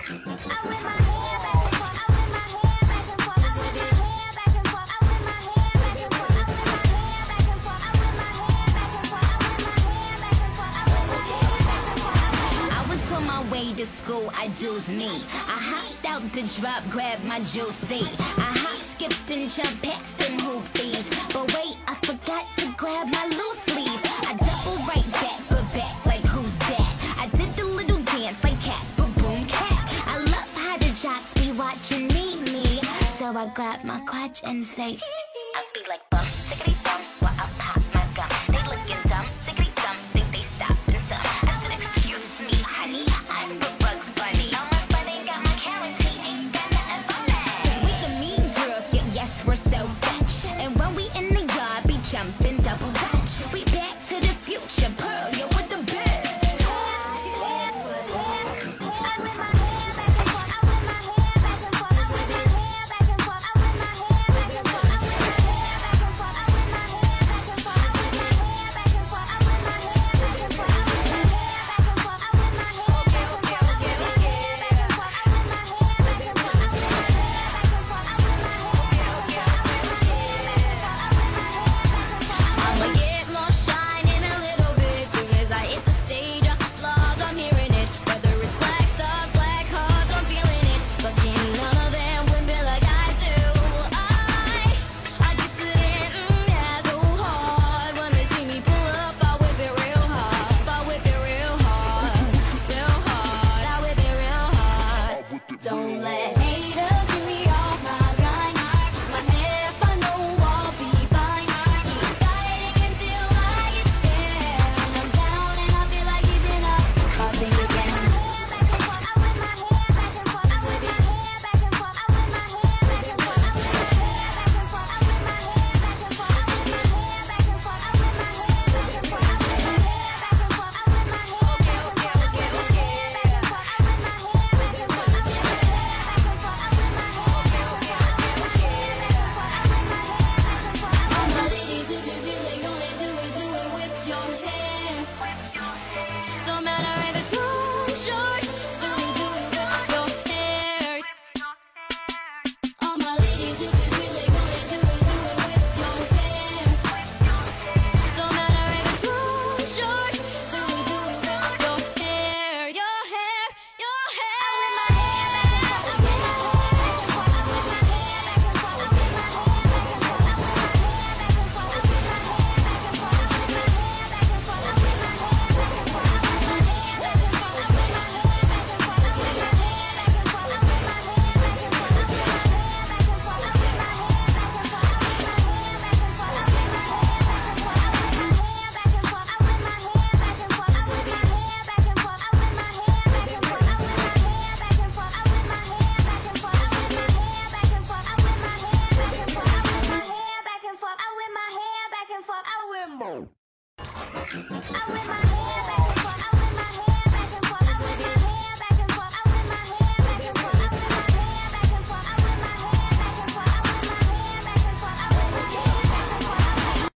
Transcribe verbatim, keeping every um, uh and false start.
Way to school, I do's me. I hopped out the drop, grabbed my juicy. I hop, skipped and jumped past them hoopdies. But wait, I forgot to grab my looseleaf. I double right back, but back like who's that? I did the little dance like kat-ba-boom-kack. I love how the jocks be watching me, me. So I grab my crotch and say,